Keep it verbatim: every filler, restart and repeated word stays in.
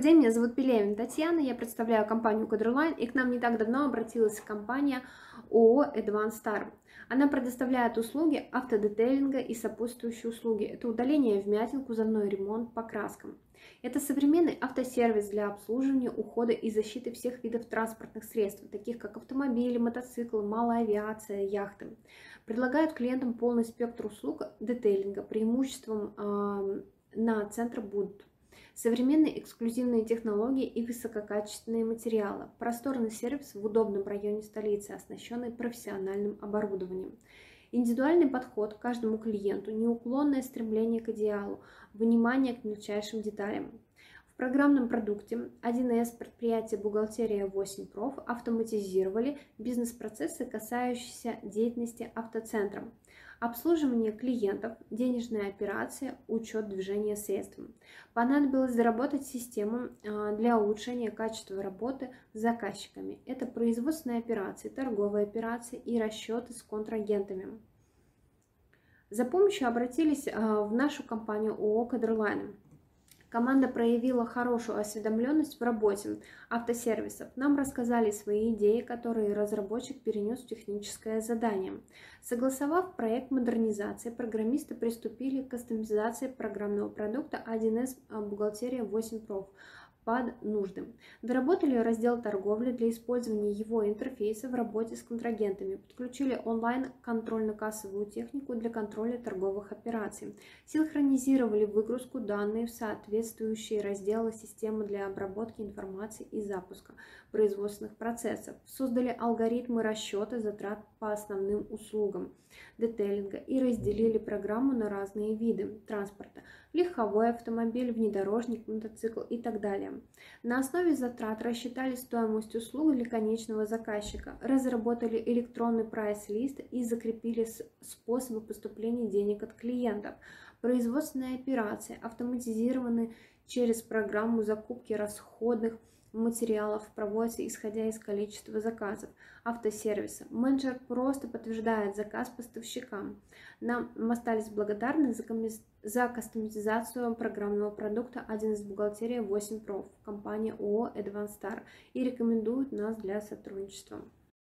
день, меня зовут Пелевина Татьяна, я представляю компанию Coderline, и к нам не так давно обратилась компания ООО Advanced Star. Она предоставляет услуги автодетейлинга и сопутствующие услуги. Это удаление вмятин, кузовной ремонт, покраскам. Это современный автосервис для обслуживания, ухода и защиты всех видов транспортных средств, таких как автомобили, мотоциклы, малая авиация, яхты. Предлагают клиентам полный спектр услуг детейлинга, преимуществом э, на центр будут современные эксклюзивные технологии и высококачественные материалы, просторный сервис в удобном районе столицы, оснащенный профессиональным оборудованием. Индивидуальный подход к каждому клиенту, неуклонное стремление к идеалу, внимание к мельчайшим деталям. В программном продукте один эс предприятия «Бухгалтерия восемь проф» автоматизировали бизнес-процессы, касающиеся деятельности автоцентра. Обслуживание клиентов, денежные операции, учет движения средств. Понадобилось доработать систему для улучшения качества работы с заказчиками. Это производственные операции, торговые операции и расчеты с контрагентами. За помощью обратились в нашу компанию ООО Coderline. Команда проявила хорошую осведомленность в работе автосервисов. Нам рассказали свои идеи, которые разработчик перенес в техническое задание. Согласовав проект модернизации, программисты приступили к кастомизации программного продукта один эс «Бухгалтерия восемь проф» под нужды. Доработали раздел торговли для использования его интерфейса в работе с контрагентами. Подключили онлайн контрольно-кассовую технику для контроля торговых операций. Синхронизировали выгрузку данных в соответствующие разделы системы для обработки информации и запуска производственных процессов. Создали алгоритмы расчета затрат по основным услугам детейлинга и разделили программу на разные виды транспорта: легковой автомобиль, внедорожник, мотоцикл и так далее. На основе затрат рассчитали стоимость услуг для конечного заказчика, разработали электронный прайс-лист и закрепили способы поступления денег от клиентов. Производственные операции автоматизированы через программу закупки расходных материалов, проводится исходя из количества заказов автосервиса. Менеджер просто подтверждает заказ поставщикам. Нам остались благодарны за, за кастомизацию программного продукта один эс «Бухгалтерия восемь проф» компания ООО Advanced Star и рекомендуют нас для сотрудничества.